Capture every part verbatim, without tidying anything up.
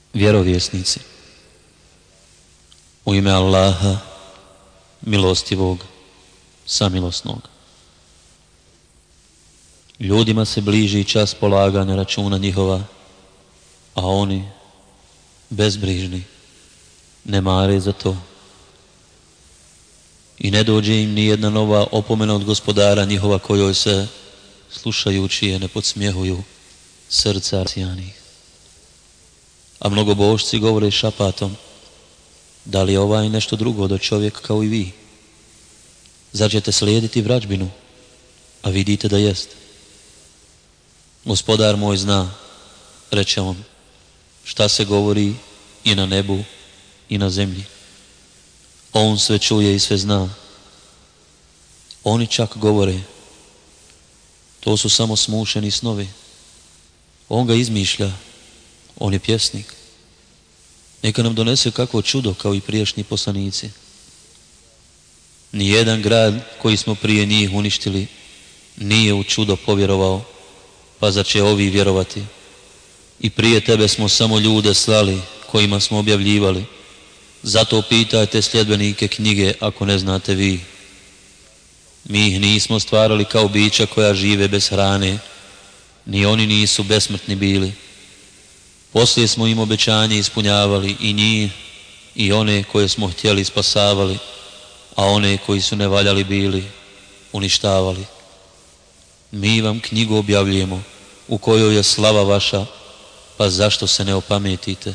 Vjerovjesnici, u ime Allaha, milostivog, samilosnog. Ljudima se bliži čas polaganja računa njihova, a oni, bezbrižni, ne mare za to. I ne dođe im ni jedna nova opomena od Gospodara njihova, kojoj se, slušajući je, ne podsmjehuju srca rasjanih. A mnogobožci govore šapatom: da li je ovaj nešto drugo do čovjek kao i vi? Zar ćete slijediti vrađbinu, a vidite da jest? Gospodar moj zna, reče on, šta se govori i na nebu i na zemlji. On sve čuje i sve zna. Oni čak govore: to su samo smušeni snovi. On ga izmišlja, on je pjesnik. Neka nam donese kakvo čudo kao i prijašnji poslanici. Nijedan grad koji smo prije njih uništili nije u čudo povjerovao, pa zar će ovi vjerovati? I prije tebe smo samo ljude slali kojima smo objavljivali. Zato pitajte sljedbenike knjige ako ne znate vi. Mi ih nismo stvarali kao bića koja žive bez hrane, ni oni nisu besmrtni bili. Poslije smo im obećanje ispunjavali, i njih i one koje smo htjeli spasavali, a one koji su ne valjali bili uništavali. Mi vam knjigu objavljujemo u kojoj je slava vaša, pa zašto se ne opametite?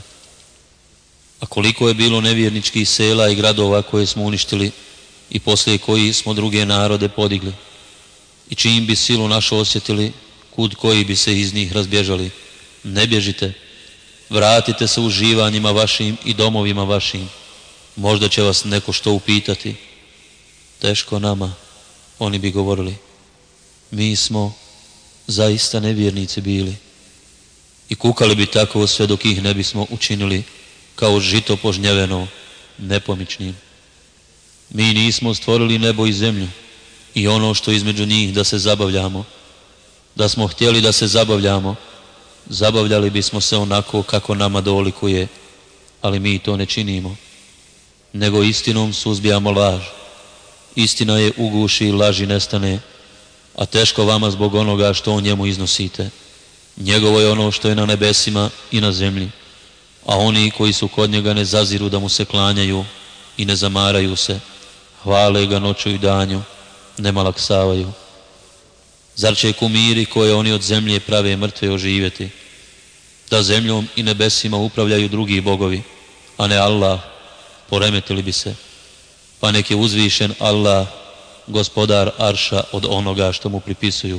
A koliko je bilo nevjerničkih sela i gradova koje smo uništili i poslije koji smo druge narode podigli, i čim bi silu našu osjetili, kud koji bi se iz njih razbježali. Ne bježite, vratite se uživanjima vašim i domovima vašim, možda će vas neko što upitati. Teško nama, oni bi govorili, mi smo zaista nevjernici bili, i kukali bi tako sve dok ih ne bismo učinili kao žito požnjeveno, nepomičnim. Mi nismo stvorili nebo i zemlju i ono što između njih da se zabavljamo. Da smo htjeli da se zabavljamo, zabavljali bismo se onako kako nama dolikuje, ali mi to ne činimo, nego istinom suzbijamo laž. Istina je uguši i laži nestane, a teško vama zbog onoga što o njemu iznosite. Njegovo je ono što je na nebesima i na zemlji, a oni koji su kod njega ne zaziru da mu se klanjaju i ne zamaraju se, hvale ga noću i danju, ne malaksavaju. Zar će kumiri koje oni od zemlje prave mrtve oživjeti? Da zemljom i nebesima upravljaju drugi bogovi, a ne Allah, poremetili bi se. Pa nek je uzvišen Allah, gospodar arša, od onoga što mu pripisuju.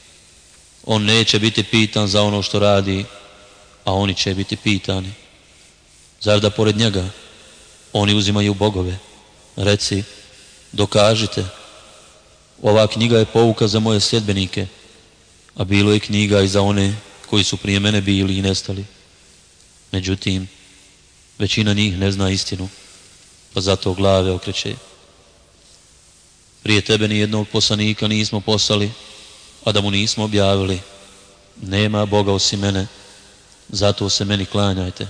On neće biti pitan za ono što radi, a oni će biti pitani. Zar da pored njega oni uzimaju bogove? Reci, dokažite. Ova knjiga je pouka za moje sljedbenike, a bilo je knjiga i za one koji su prije mene bili i nestali. Međutim, većina njih ne zna istinu, pa zato glave okreće. Prije tebe ni jednog poslanika nismo poslali, a da mu nismo objavili: nema Boga osim mene, zato se meni klanjajte.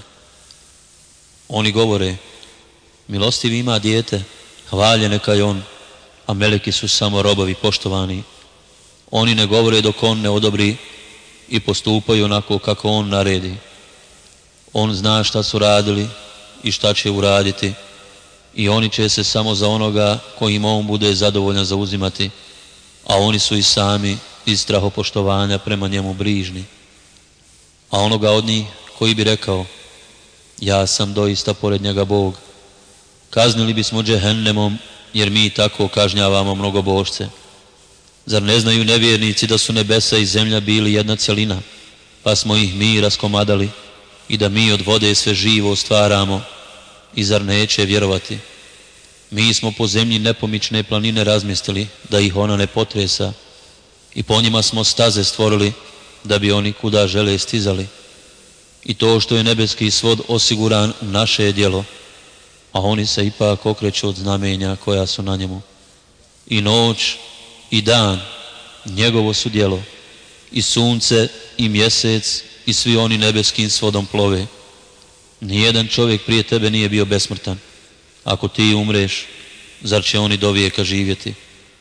Oni govore: milostivi ima dijete, hvalje neka je on, a meleki su samo robovi poštovani. Oni ne govore dok on ne odobri i postupaju onako kako on naredi. On zna šta su radili i šta će uraditi, i oni će se samo za onoga kojim on bude zadovoljan zauzimati, a oni su i sami iz strahopoštovanja prema njemu brižni. A onoga od njih koji bi rekao: ja sam doista pored njega Bog, kaznili bismo džehennemom, jer mi tako kažnjavamo mnogobožce. Zar ne znaju nevjernici da su nebesa i zemlja bili jedna cjelina, pa smo ih mi raskomadali, i da mi od vode sve živo stvaramo? I zar neće vjerovati? Mi smo po zemlji nepomične planine razmjestili, da ih ona ne potresa, i po njima smo staze stvorili, da bi oni kuda žele stizali. I to što je nebeski svod osiguran u naše je djelo, a oni se ipak okreću od znamenja koja su na njemu. I noć i dan njegovo su djelo, i sunce i mjesec i svi oni nebeskim svodom plove. Nijedan čovjek prije tebe nije bio besmrtan. Ako ti umreš, zar će oni do vijeka živjeti?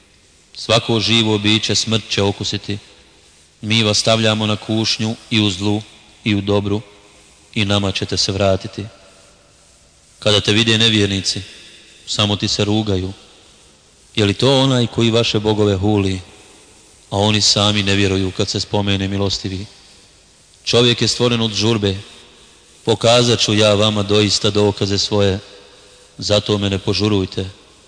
Svako živo biće smrt će okusiti. Mi vas stavljamo na kušnju i u zlu i u dobru i nama ćete se vratiti. Kada te vide nevjernici, samo ti se rugaju. Je li to onaj koji vaše bogove huli, a oni sami ne vjeruju kad se spomene milostivi? Čovjek je stvoren od žurbe. Pokazat ću ja vama doista dokaze svoje, zato me ne požurujte.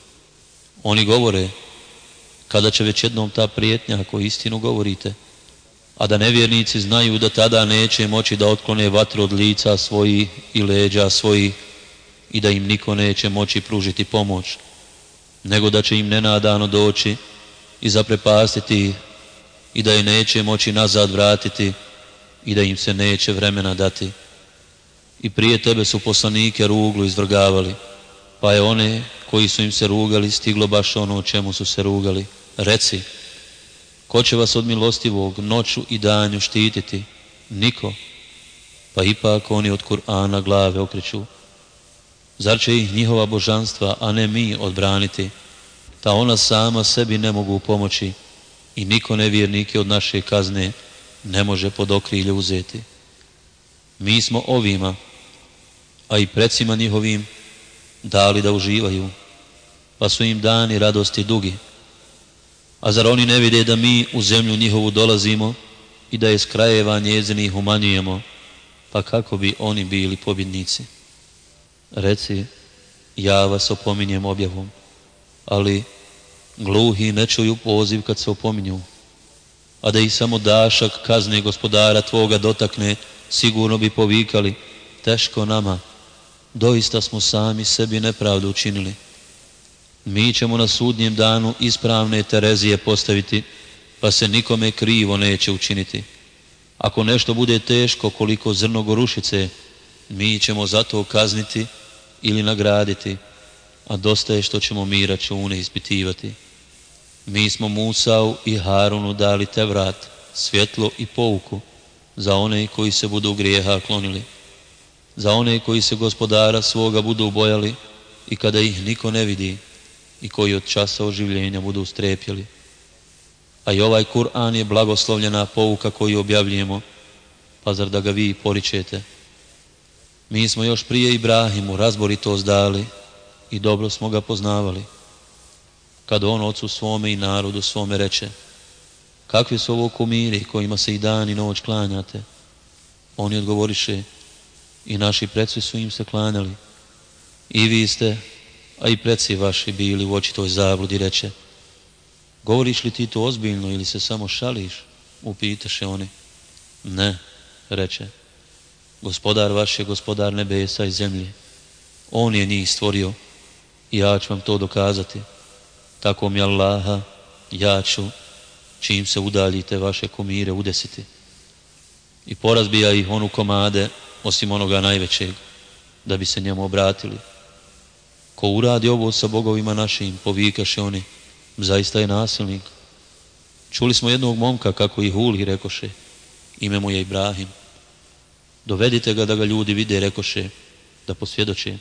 Oni govore, kada će već jednom ta prijetnja ako istinu govorite, a da nevjernici znaju da tada neće moći da otklone vatru od lica svojih i leđa svojih i da im niko neće moći pružiti pomoć, nego da će im nenadano doći i zaprepastiti ih i da je neće moći nazad vratiti i da im se neće vremena dati. I prije tebe su poslanike ruglu izvrgavali, pa je one koji su im se rugali stiglo baš ono o čemu su se rugali. Reci, ko će vas od milostivog noću i danju štititi? Niko. Pa ipak oni od Kur'ana glave okreću. Zar će ih njihova božanstva, a ne mi, odbraniti? Ta ona sama sebi ne mogu pomoći i niko nevjernike od naše kazne ne može pod okrilje uzeti. Mi smo ovima, a i precima njihovim, dali da uživaju, pa su im dani radosti dugi. A zar oni ne vide da mi u zemlju njihovu dolazimo i da je s krajeva njezinih umanjujemo, pa kako bi oni bili pobjednici? Reci, ja vas opominjem objavom, ali gluhi ne čuju poziv kad se opominju, a da ih samo dašak kazne gospodara tvoga dotakne, sigurno bi povikali, teško nama, doista smo sami sebi nepravdu učinili. Mi ćemo na sudnjem danu ispravne Terezije postaviti, pa se nikome krivo neće učiniti. Ako nešto bude teško koliko zrno gorušice, mi ćemo zato kazniti ili nagraditi, a dosta je što ćemo mi račune ispitivati. Mi smo Musau i Harunu dali Tevrat, svjetlo i pouku, za one koji se budu grijeha klonili, za one koji se gospodara svoga budu bojali i kada ih niko ne vidi i koji od časa oživljenja budu strepjeli. A i ovaj Kur'an je blagoslovljena pouka koju objavljujemo, pa zar da ga vi poričete? Mi smo još prije Ibrahimu razboritost dali i dobro smo ga poznavali. Kad on ocu svome i narodu svome reče, kakvi su ovo kumiri kojima se i dan i noć klanjate? Oni odgovoriše, i naši preci su im se klanjali. I vi ste, a i preci vaši bili u očitoj zabludi, reče. Govoriš li ti to ozbiljno ili se samo šališ? Upitaše oni. Ne, reče. Gospodar vaš je gospodar nebesa i zemlje. On je njih stvorio i ja ću vam to dokazati. Tako mi Allaha, ja ću, čim se udaljite, vaše kumire udesiti. I porazbija ih onu komade, osim onoga najvećeg, da bi se njemu obratili. Ko uradi ovo sa bogovima našim, povikaše oni, zaista je nasilnik. Čuli smo jednog momka kako ih huli, rekoše, ime mu je Ibrahim. Dovedite ga da ga ljudi vide, rekoše, da posvjedoče.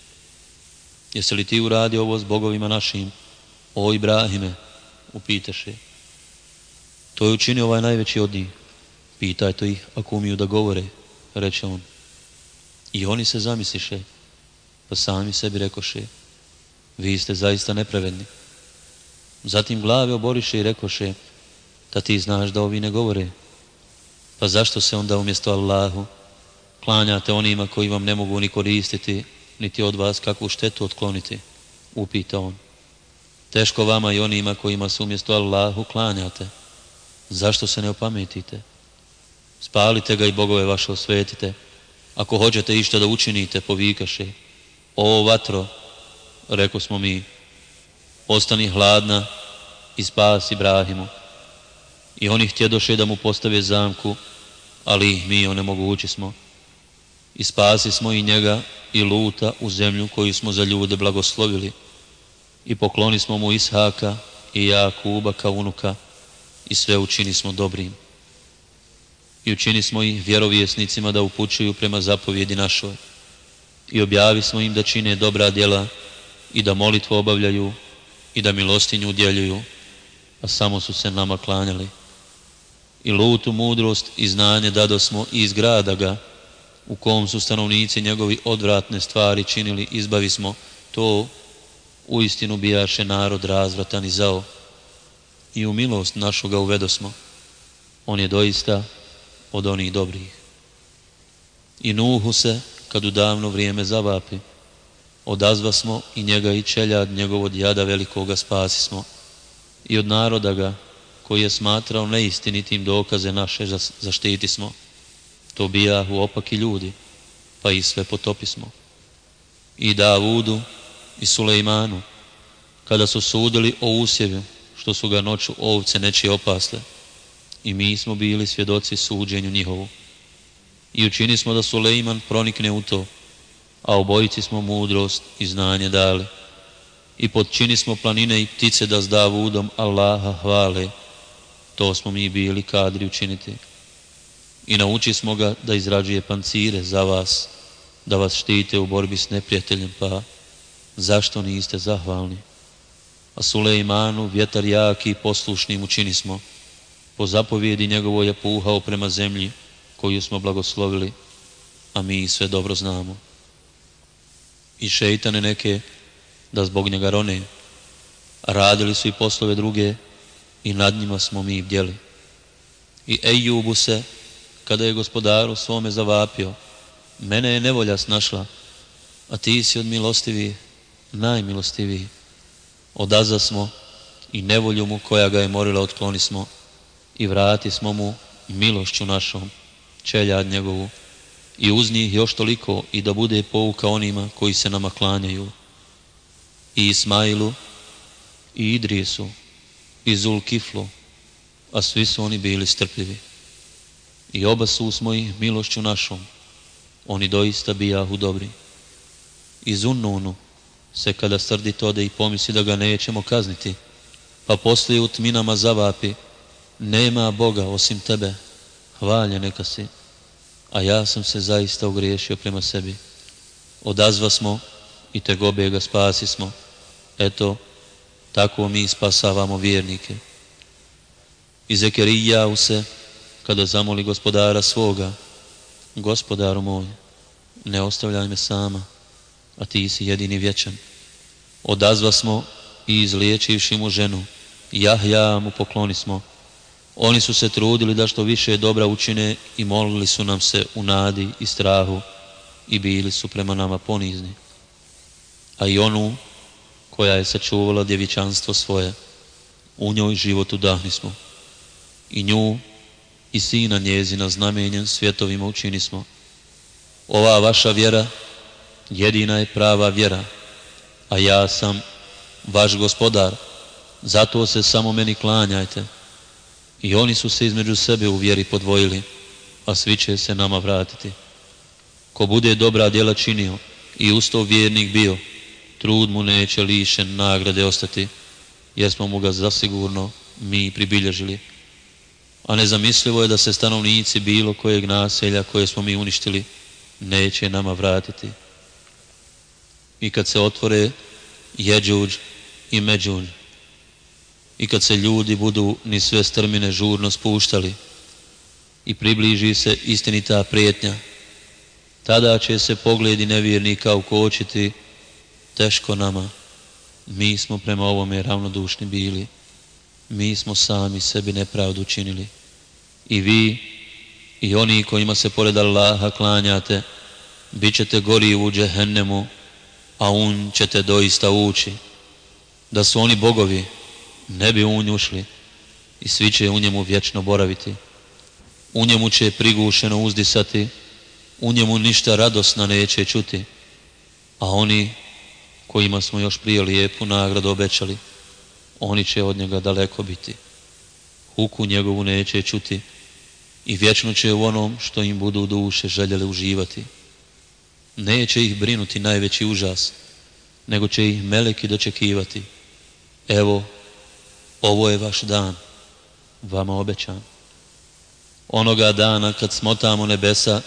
Jesi li ti uradio ovo s bogovima našim, o Ibrahime? Upitaše. To je učinio ovaj najveći od njih. Pitajte ih ako umiju da govore, reče on. I oni se zamisliše, pa sami sebi rekoše, vi ste zaista nepravedni. Zatim glave oboriše i rekoše, da ti znaš da ovi ne govore. Pa zašto se onda umjesto Allahu klanjate onima koji vam ne mogu ni koristiti, niti od vas kakvu štetu otkloniti? Upita on. Teško vama i onima kojima se umjesto Allahu klanjate. Zašto se ne opametite? Spalite ga i bogove vaše osvetite. Ako hoćete išta da učinite, povikaše. O vatro, reko smo mi, ostani hladna i spasi Ibrahimu. I oni htjedoše da mu postave zamku, ali ih mi onemogući smo. I spasi smo i njega i Luta u zemlju koju smo za ljude blagoslovili. I pokloni smo mu Ishaka i Jakuba kao unuka i sve učini smo dobrim. I učini smo ih vjerovjesnicima da upućuju prema zapovjedi našoj. i objavi smo im da čine dobra djela i da molitvu obavljaju i da milostinju udjeljuju, a samo su se nama klanjali. I Lutu mudrost i znanje dadosmo i iz grada ga, u kom su stanovnici njegovi odvratne stvari činili, izbavismo, to uistinu bijaše narod razvratan i zao. I u milost našu ga uvedosmo, on je doista od onih dobrih. I Nuhu se, kad u davno vrijeme zavapi, odazvasmo i njega i čeljad njegov od jada velikoga spasismo. I od naroda ga, koji je smatrao neistinitim dokaze naše, zaštitismo. To bijahu opaki ljudi, pa ih sve potopismo. I Davudu i Sulejmanu, kada su sudili o usjevu, što su ga noću ovce nečije opasle, i mi smo bili svjedoci suđenju njihovu. I učini smo da Sulejman pronikne u to, a obojici smo mudrost i znanje dali. I podčini smo planine i ptice da s Davudom Allaha hvale, to smo mi bili kadri učiniti. I nauči smo ga da izrađuje pancire za vas, da vas štite u borbi s neprijateljem, pa zašto niste zahvalni? A Sulejmanu vjetar jaki i poslušnim učini smo, po zapovjedi njegovo je puhao prema zemlji koju smo blagoslovili, a mi sve dobro znamo. I šeitane neke da zbog njega rone, a radili su i poslove druge i nad njima smo mi bdjeli. I Ejubu se, kada je gospodaru svome zavapio, mene je nevolja snašla, a ti si od milostivih najmilostiviji. Odazvasmo i nevolju mu koja ga je morila otklonismo i vrati smo mu milošću našom, čeljad njegovu, i uz njih još toliko i da bude pouka onima koji se nama klanjaju. I Ismailu, i Idrisu, i Zulkiflu, a svi su oni bili strpljivi. I oba su smo ih milošću našom, oni doista bijahu dobri. I Zunnunu se kada srdit ode i pomisli da ga nećemo kazniti, pa poslije u tminama zavapi, nema Boga osim tebe, hvaljen neka si, a ja sam se zaista ogriješio prema sebi. Odazva smo i tegobe ga spasismo, eto, tako mi spasavamo vjernike. I Zekerijau se, kada zamoli gospodara svoga, gospodaru moj, ne ostavljaj me sama, a ti si jedini vječan. Odazva smo i izliječivši mu ženu, Jahja mu poklonismo. Oni su se trudili da što više dobra učine i molili su nam se u nadi i strahu i bili su prema nama ponizni. A i onu koja je sačuvala djevičanstvo svoje, u njoj život udahnismo. I nju i sina njezina znamenjem svjetovima učinismo. Ova vaša vjera jedina je prava vjera, a ja sam vaš gospodar, zato se samo meni klanjajte. I oni su se između sebe u vjeri podvojili, a svi će se nama vratiti. Ko bude dobra djela činio i usto vjernik bio, trud mu neće lišen nagrade ostati, jer smo mu ga zasigurno mi pribilježili. A nezamislivo je da se stanovnici bilo kojeg naselja koje smo mi uništili neće nama vratiti. I kad se otvore Jeđuđ i Međuđ, i kad se ljudi budu ni sve strmine žurno spuštali i približi se istinita prijetnja, tada će se pogledi nevjernika ukočiti, teško nama, mi smo prema ovome ravnodušni bili, mi smo sami sebi nepravdu činili. I vi i oni kojima se pored Allaha klanjate, bit ćete gori u džehennemu, a un ćete doista ući. Da su oni bogovi, ne bi u nj ušli i svi će u njemu vječno boraviti. U njemu će prigušeno uzdisati, u njemu ništa radosna neće čuti, a oni kojima smo još prije lijepu nagradu obećali, oni će od njega daleko biti. Huku njegovu neće čuti i vječno će u onom što im budu duše željele uživati. Neće ih brinuti najveći užas, nego će ih meleki dočekivati. Evo, ovo je vaš dan, vama obećan. Onoga dana kad smotamo nebesa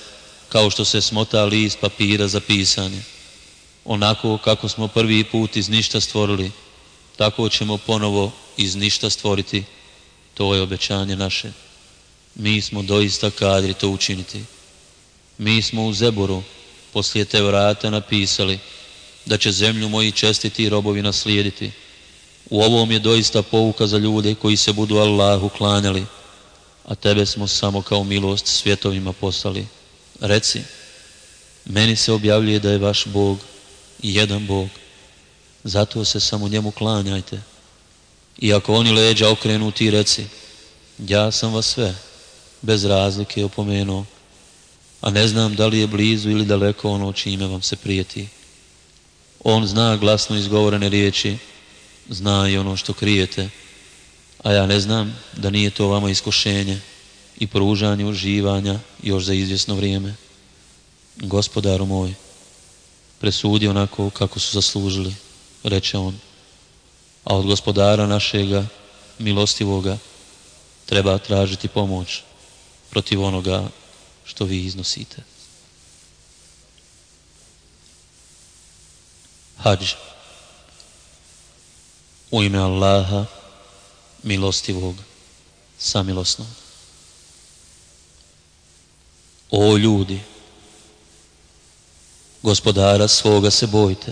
kao što se smota list papira za pisanje. Onako kako smo prvi put iz ništa stvorili, tako ćemo ponovo iz ništa stvoriti. To je obećanje naše. Mi smo doista kadri to učiniti. Mi smo u Zeboru poslije Tevrata napisali da će zemlju moji čestiti robovi naslijediti. U ovom je doista pouka za ljude koji se budu Allahu klanjali, a tebe smo samo kao milost svjetovima poslali. Reci, meni se objavljuje da je vaš Bog jedan Bog, zato se samo njemu klanjajte. I ako oni leđa okrenu, ti reci, ja sam vas sve, bez razlike opomenuo, a ne znam da li je blizu ili daleko ono čime vam se prijeti. On zna glasno izgovorene riječi, zna i ono što krijete, a ja ne znam da nije to vama iskušenje i pružanje uživanja još za izvjesno vrijeme. Gospodaru moj, presudi onako kako su zaslužili, reče on, a od Gospodara našega, milostivoga, treba tražiti pomoć protiv onoga što vi iznosite. Hadž. U ime Allaha, milostivog, samilosnog. O ljudi, Gospodara svoga se bojte.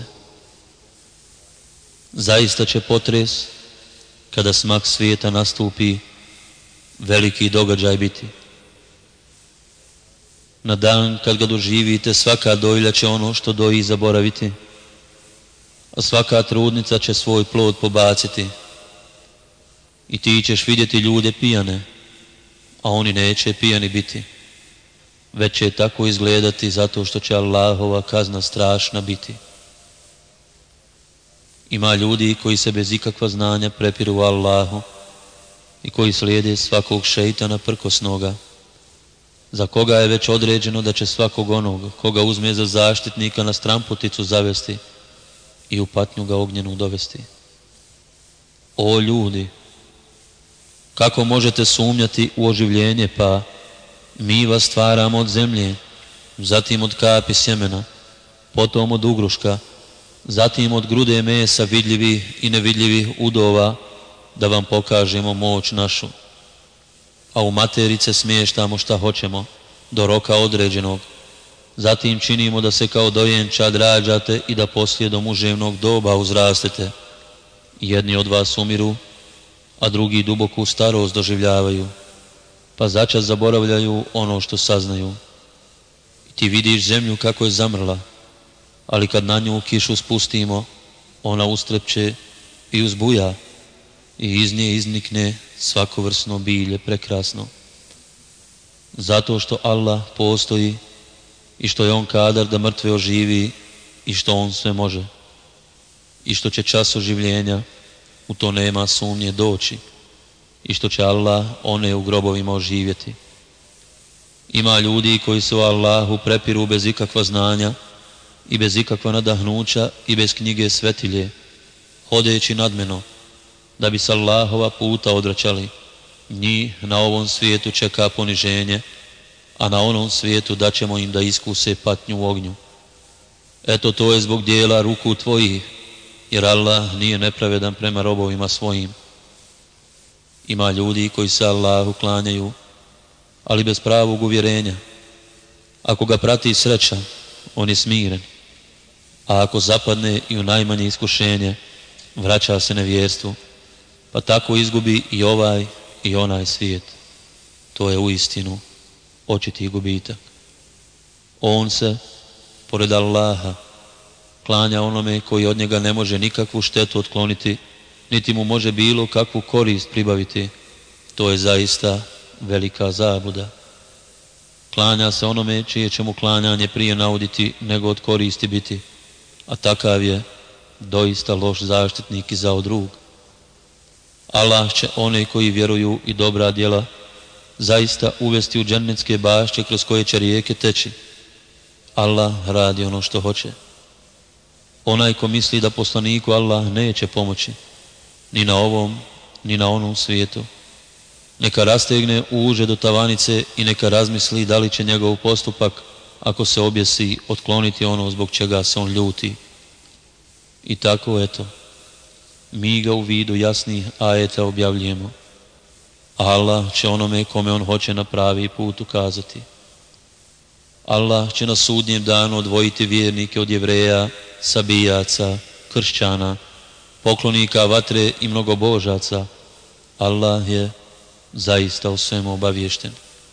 Zaista će potres, kada smak svijeta nastupi, veliki događaj biti. Na dan kad ga doživite, svaka dojlja će ono što doji zaboraviti, a svaka trudnica će svoj plod pobaciti. I ti ćeš vidjeti ljude pijane, a oni neće pijani biti, već će tako izgledati zato što će Allahova kazna strašna biti. Ima ljudi koji se bez ikakva znanja prepiru u Allahu i koji slijede svakog šeitana prkosnoga, za koga je već određeno da će svakog onog koga uzme za zaštitnika na stramputicu zavesti i u patnju ga ognjenu dovesti. O ljudi, kako možete sumnjati u oživljenje, pa mi vas stvaramo od zemlje, zatim od kapi sjemena, potom od ugruška, zatim od grude mesa vidljivih i nevidljivih udova, da vam pokažemo moć našu. A u materice smještamo šta hoćemo, do roka određenog. Zatim činimo da se kao dojenčad rađate i da poslije do muževnog doba uzrastete. Jedni od vas umiru, a drugi duboku starost doživljavaju, pa začas zaboravljaju ono što saznaju. I ti vidiš zemlju kako je zamrla, ali kad na nju kišu spustimo, ona ustrepće i uzbuja i iz nje iznikne svakovrsno bilje prekrasno. Zato što Allah postoji i što je on kadar da mrtve oživi i što on sve može i što će čas oživljenja, u to nema sumnje, doći i što će Allah one u grobovima oživjeti. Ima ljudi koji se u Allahu prepiru bez ikakva znanja i bez ikakva nadahnuća i bez knjige svetilje, hodeći nadmeno, da bi s Allahova puta odvraćali. Njih na ovom svijetu čeka poniženje, a na onom svijetu daćemo im da iskuse patnju u ognju. Eto, to je zbog dijela ruku tvojih, jer Allah nije nepravedan prema robovima svojim. Ima ljudi koji se Allahu klanjaju, ali bez pravog uvjerenja. Ako ga prati sreća, on je smiren, a ako zapadne i u najmanje iskušenje, vraća se nevjerstvu, pa tako izgubi i ovaj i onaj svijet. To je uistinu očiti gubitak. On se, pored Allaha, klanja onome koji od njega ne može nikakvu štetu otkloniti, niti mu može bilo kakvu korist pribaviti. To je zaista velika zabluda. Klanja se onome čije će mu klanjanje prije nauditi nego od koristi biti, a takav je doista loš zaštitnik i zao drug. Allah će one koji vjeruju i dobra djela zaista uvesti u džennetske bašće kroz koje će rijeke teći. Allah radi ono što hoće. Onaj ko misli da poslaniku Allah neće pomoći, ni na ovom, ni na onom svijetu, neka rastegne uže do tavanice i neka razmisli da li će njegov postupak ako se objesi, otkloniti ono zbog čega se on ljuti. I tako, eto, mi ga u vidu jasnih ajeta objavljujemo. Allah će onome kome on hoće na pravi put ukazati. Allah će na sudnjem danu odvojiti vjernike od Jevreja, Sabijaca, kršćana, poklonika vatre i mnogobožaca. Allah je zaista u svemu obaviješten.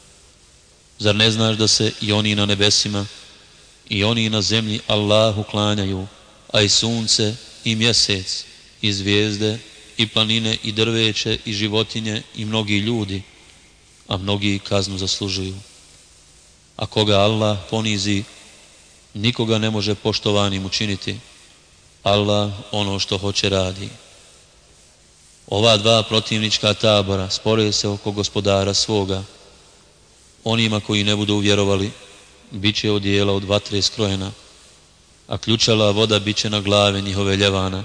Zar ne znaš da se i oni na nebesima i oni na zemlji Allahu klanjaju, a i sunce i mjesec i zvijezde i planine i drveće i životinje i mnogi ljudi, a mnogi kaznu zaslužuju. A koga Allah ponizi, nikoga ne može poštovanim učiniti. Allah ono što hoće radi. Ova dva protivnička tabora spore se oko gospodara svoga. Onima koji ne budu vjerovali, bit će odijela od vatre skrojena, a ključala voda bit će na glave njihove ljevana.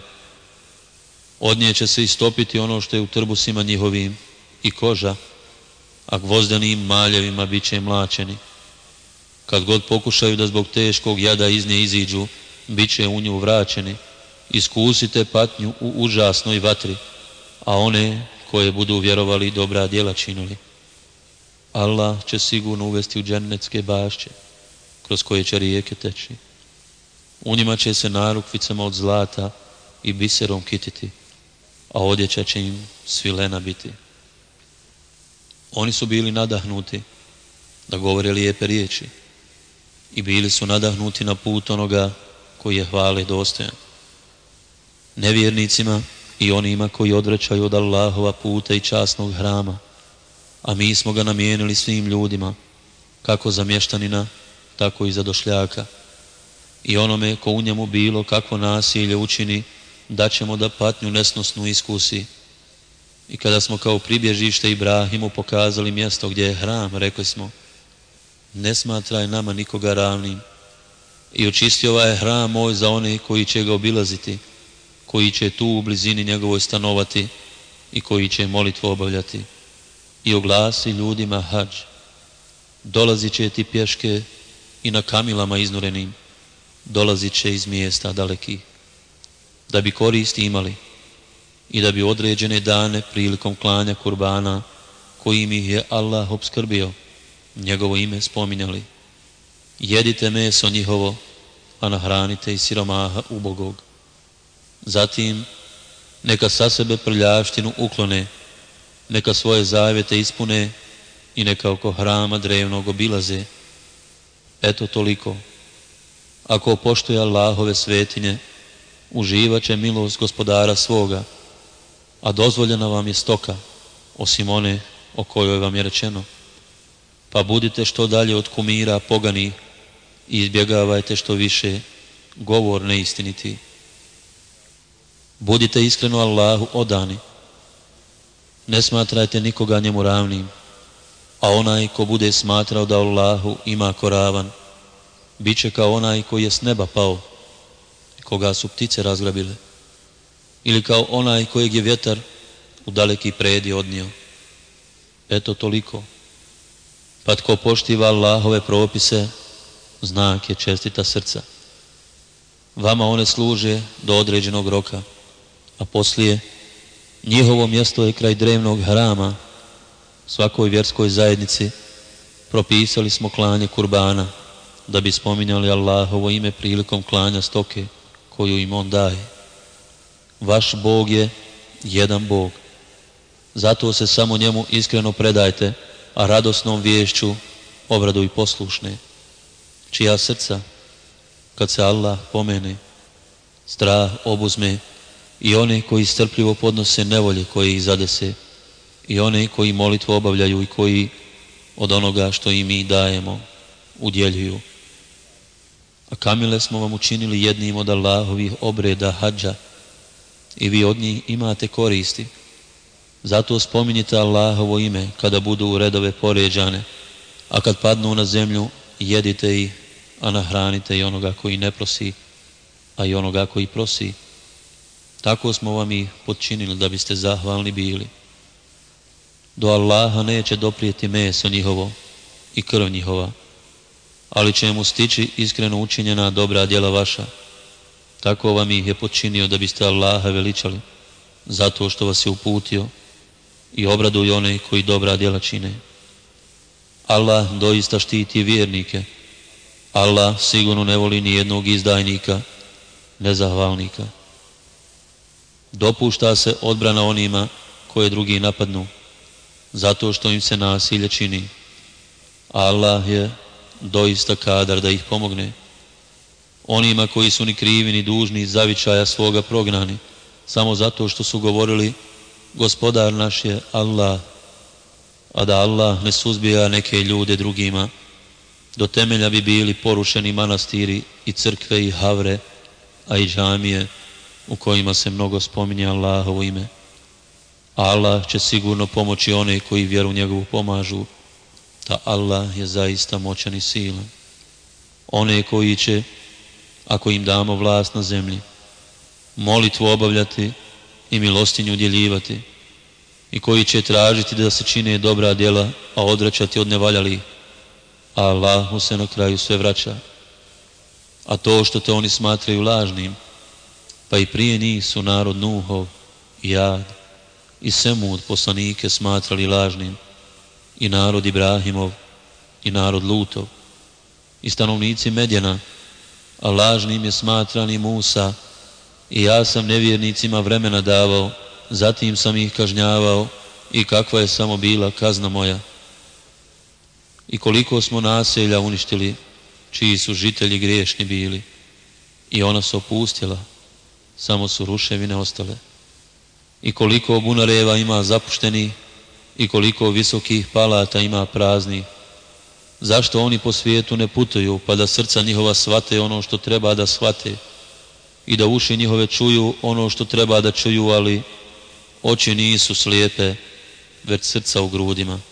Od nje će se istopiti ono što je u trbusima njihovim i koža, a gvozdanim maljevima bit će mlačeni. Kad god pokušaju da zbog teškog jada iz nje iziđu, bit će u nju vraćeni. Iskusite patnju u užasnoj vatri, a one koje budu vjerovali dobra djela činili. Allah će sigurno uvesti u džennetske bašće, kroz koje će rijeke teći. U njima će se narukvicama od zlata i biserom kititi, a odjeća će im svilena biti. Oni su bili nadahnuti da govore lijepe riječi i bili su nadahnuti na put onoga koji je hvale dostojan. Nevjernicima i onima koji odvraćaju od Allahova puta i časnog hrama, a mi smo ga namijenili svim ljudima, kako za mještanina, tako i za došljaka. I onome ko u njemu bilo kakvo nasilje učini, daćemo da patnju nesnosnu iskusi. I kada smo kao pribježište Ibrahimu pokazali mjesto gdje je hram, rekli smo: ne smatraj nama nikoga ravnim. I očisti ovaj hram moj za one koji će ga obilaziti, koji će tu u blizini njegovoj stanovati i koji će molitvu obavljati. I oglasi ljudima hadž. Dolazit će ti pješke i na kamilama iznurenim, dolazit će iz mjesta dalekih, da bi koristi imali i da bi određene dane prilikom klanja kurbana, kojim ih je Allah opskrbio, njegovo ime spominjali. Jedite meso njihovo, a nahranite i siromaha ubogog. Zatim, neka sa sebe prljavštinu uklone, neka svoje zavjete ispune i neka oko hrama drevnog obilaze. Eto toliko. Ako poštuje Allahove svetinje, uživat će milost gospodara svoga, a dozvoljena vam je stoka, osim one o kojoj vam je rečeno. Pa budite što dalje od kumira pogani i izbjegavajte što više govor neistiniti. Budite iskreno Allahu odani. Ne smatrajte nikoga njemu ravnim, a onaj ko bude smatrao da Allahu ima ko ravan, bit će kao onaj koji je s neba pao, koga su ptice razgrabile, ili kao onaj kojeg je vjetar u daleki predi odnio. Eto toliko. Pa tko poštiva Allahove propise, znak je čestita srca. Vama one služe do određenog roka, a poslije njihovo mjesto je kraj drevnog hrama. Svakoj vjerskoj zajednici propisali smo klanje kurbana, da bi spominjali Allahovo ime prilikom klanja stoke koju im on daje. Vaš Bog je jedan Bog. Zato se samo njemu iskreno predajte, a radosnom viješću obraduj poslušne, čija srca, kad se Allah pomene, strah obuzme, i one koji strpljivo podnose nevolje koje ih zadese, i one koji molitvu obavljaju i koji od onoga što im mi dajemo udjeljuju. A kamile smo vam učinili jednim od Allahovih obreda hadža i vi od njih imate koristi. Zato spominjite Allahovo ime kada budu u redove poređane, a kad padnu na zemlju jedite ih, a nahranite i onoga koji ne prosi, a i onoga koji prosi. Tako smo vam ih podčinili da biste zahvalni bili. Do Allaha neće doprijeti meso njihovo i krv njihova, ali će mu stići iskreno učinjena dobra djela vaša. Tako vam ih je počinio da biste Allaha veličali, zato što vas je uputio, i obraduj one koji dobra djela čine. Allah doista štiti vjernike. Allah sigurno ne voli ni jednog izdajnika, nezahvalnika. Dopušta se odbrana onima koje drugi napadnu, zato što im se nasilje čini. Allah je doista kadar da ih pomogne. Onima koji su ni krivi ni dužni iz zavičaja svoga prognani, samo zato što su govorili Gospodar naš je Allah, a da Allah ne suzbija neke ljude drugima, do temelja bi bili porušeni manastiri i crkve i havre, a i džamije u kojima se mnogo spominje Allahovo ime. Allah će sigurno pomoći one koji vjeru njegovu pomažu, da Allah je zaista moćan i silan. One koji će, ako im damo vlast na zemlji, molitvu obavljati i milostinju udjeljivati, i koji će tražiti da se čine dobra djela, a odvraćati od nevaljalih, a Allahu se na kraju sve vraća. A to što te oni smatraju lažnim, pa i prije njih su narod Nuhov i Ad i Semud poslanike smatrali lažnim, i narod Ibrahimov i narod Lutov i stanovnici Medjena, a lažnim je smatran i Musa, i ja sam nevjernicima vremena davao, zatim sam ih kažnjavao, i kakva je samo bila kazna moja. I koliko smo naselja uništili, čiji su žitelji griješni bili, i ona su opustila, samo su ruševine ostale. I koliko bunareva ima zapušteni, i koliko visokih palata ima prazni. Zašto oni po svijetu ne putuju, pa da srca njihova shvate ono što treba da shvate, i da uši njihove čuju ono što treba da čuju, ali oči nisu slijepe, već srca u grudima.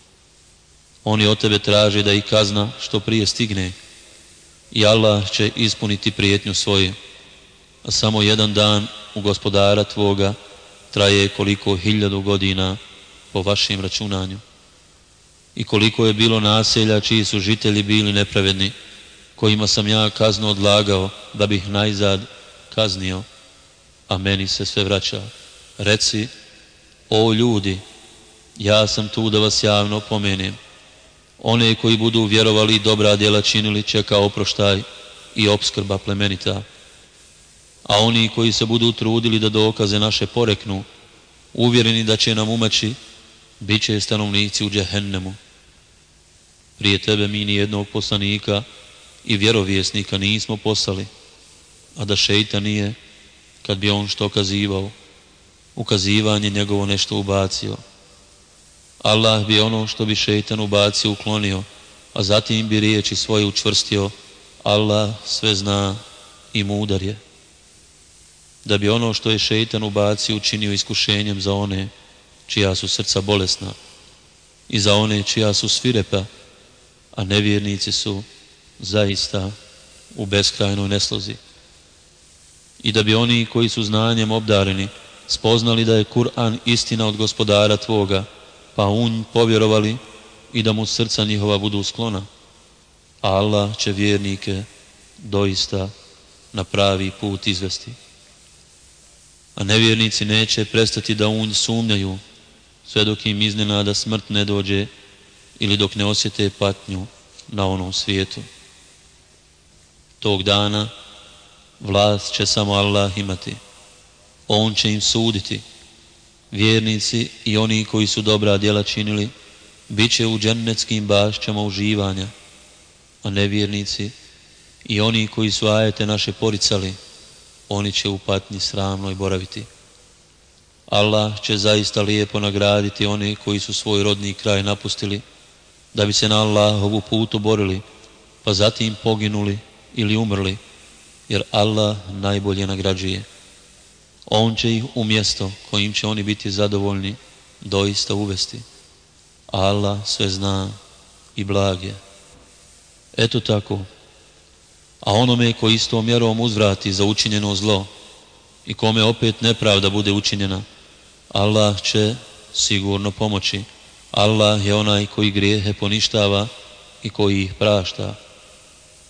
Oni od tebe traže da ih kazna što prije stigne, i Allah će ispuniti prijetnju svoju, a samo jedan dan u Gospodara tvoga traje koliko hiljadu godina po vašem računanju. I koliko je bilo naselja čiji su žitelji bili nepravedni, kojima sam ja kaznu odlagao da bih najzad kaznio, a meni se sve vraća. Reci, o ljudi, ja sam tu da vas javno opomenem. One koji budu vjerovali i dobra djela činili čeka oproštaj i opskrba plemenita. A oni koji se budu trudili da dokaze naše poreknu, uvjereni da će nam umaći, bit će stanovnici u džehennemu. Prije tebe mi ni jednog poslanika i vjerovjesnika nismo poslali, a da šeitan nije, kad bi on što kazivao, ukazivanje njegovo nešto ubacio. Allah bi ono što bi šeitan ubacio uklonio, a zatim bi riječi svoje učvrstio. Allah sve zna i mudar je. Da bi ono što je šeitan ubacio učinio iskušenjem za one čija su srca bolesna i za one čija su svirepa, a nevjernici su zaista u beskrajnoj neslozi. I da bi oni koji su znanjem obdareni spoznali da je Kur'an istina od Gospodara tvoga, pa u nj povjerovali i da mu srca njihova budu sklona. A Allah će vjernike doista na pravi put izvesti. A nevjernici neće prestati da u nj sumnjaju, sve dok im iznenada smrt ne dođe ili dok ne osjete patnju na onom svijetu. Tog dana vlast će samo Allah imati. On će im suditi. Vjernici i oni koji su dobra djela činili bit će u džennetskim bašćama uživanja, a nevjernici i oni koji su ajete naše poricali, oni će u patnji sramnoj boraviti. Allah će zaista lijepo nagraditi one koji su svoj rodni kraj napustili, da bi se na Allahovu putu borili, pa zatim poginuli ili umrli, jer Allah najbolje nagrađuje. On će ih u mjesto kojim će oni biti zadovoljni doista uvesti. Allah sve zna i blag je. Eto tako. A onome koji istom mjerom uzvrati za učinjeno zlo i kome opet nepravda bude učinjena, Allah će sigurno pomoći. Allah je onaj koji grijehe poništava i koji ih prašta.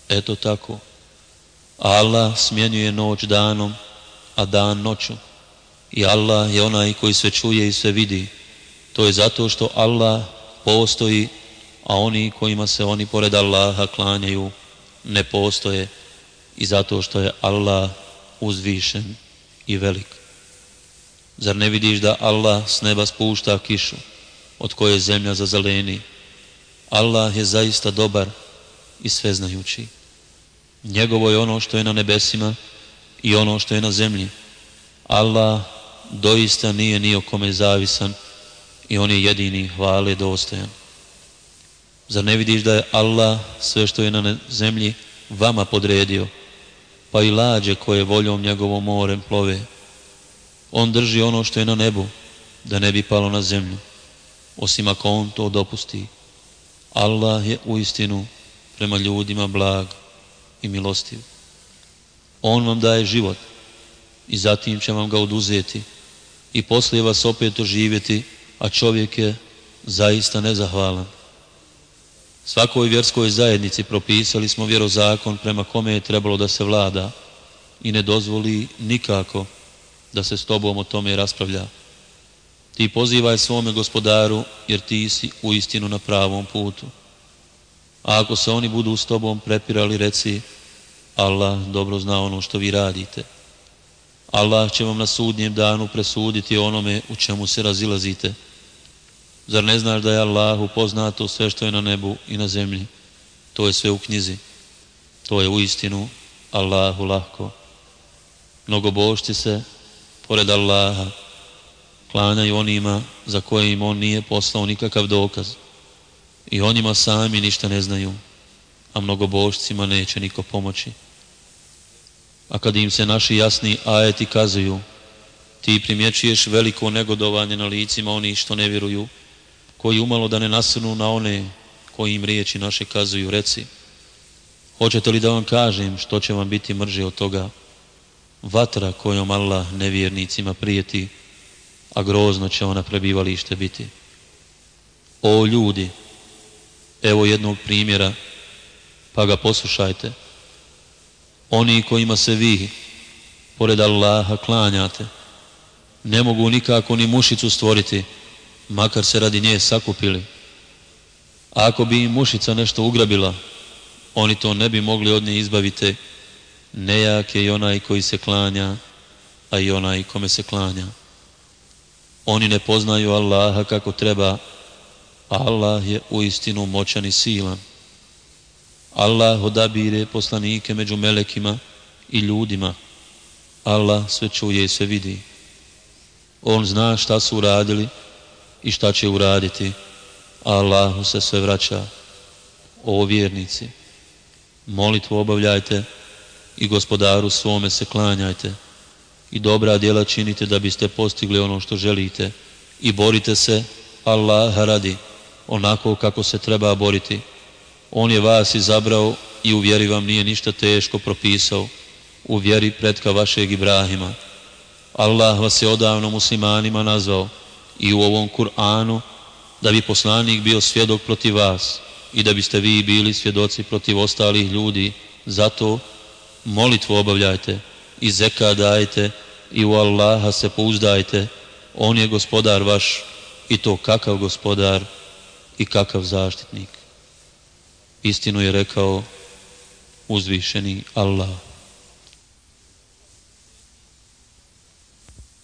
Eto tako. Allah smjenjuje noć danom, a dan noću. I Allah je onaj koji sve čuje i sve vidi. To je zato što Allah postoji, a oni kojima se oni pored Allaha klanjaju ne postoje, i zato što je Allah uzvišen i velik. Zar ne vidiš da Allah s neba spušta kišu, od koje zemlja zazeleni? Allah je zaista dobar i sveznajući. Njegovo je ono što je na nebesima i ono što je na zemlji. Allah doista nije ni o kome zavisan i on je jedini hvale dostojan. Zar ne vidiš da je Allah sve što je na zemlji vama podredio, pa i lađe koje voljom njegovom morem plove? On drži ono što je na nebu, da ne bi palo na zemlju, osim ako on to dopusti. Allah je uistinu prema ljudima blag i milostiv. On vam daje život i zatim će vam ga oduzeti i poslije vas opet oživjeti, a čovjek je zaista nezahvalan. Svakoj vjerskoj zajednici propisali smo vjerozakon prema kome je trebalo da se vlada i ne dozvoli nikako da se s tobom o tome raspravlja. Ti pozivaj svome gospodaru, jer ti si u istinu na pravom putu. A ako se oni budu s tobom prepirali, reci: Allah dobro zna ono što vi radite. Allah će vam na sudnjem danu presuditi onome u čemu se razilazite. Zar ne znaš da je Allahu poznato sve što je na nebu i na zemlji? To je sve u knjizi. To je u istinu Allahu lahko. Mnogobožci se, pored Allaha, klanjaju onima za koje im on nije poslao nikakav dokaz. I onima sami ništa ne znaju, a mnogobožcima neće niko pomoći. A kad im se naši jasni ajeti kazuju, ti primjećuješ veliko negodovanje na licima onih što ne vjeruju, koji umalo da ne nasrnu na one koji im riječi naše kazuju. Reci: hoćete li da vam kažem što će vam biti mrže od toga? Vatra kojom Allah nevjernicima prijeti, a grozno će ona prebivalište biti. O ljudi, evo jednog primjera, pa ga poslušajte. Oni kojima se vi, pored Allaha, klanjate, ne mogu nikako ni mušicu stvoriti, makar se radi nje sakupili. A ako bi im mušica nešto ugrabila, oni to ne bi mogli od nje izbaviti. Nejak je i onaj koji se klanja, a i onaj kome se klanja. Oni ne poznaju Allaha kako treba, a Allah je uistinu moćan i silan. Allah odabire poslanike među melekima i ljudima. Allah sve čuje i sve vidi. On zna šta su uradili i šta će uraditi, a Allahu se sve vraća. O vjernici, molitvu obavljajte i gospodaru svome se klanjajte i dobra djela činite da biste postigli ono što želite i borite se Allaha radi, onako kako se treba boriti. On je vas izabrao i u vjeri vam nije ništa teško propisao, u vjeri pretka vašeg Ibrahima. Allah vas je odavno muslimanima nazvao i u ovom Kur'anu, da bi poslanik bio svjedok protiv vas i da biste vi bili svjedoci protiv ostalih ljudi. Zato molitvu obavljajte i zekat dajte i u Allaha se pouzdajte. On je gospodar vaš, i to kakav gospodar i kakav zaštitnik. Istinu je rekao uzvišeni Allah.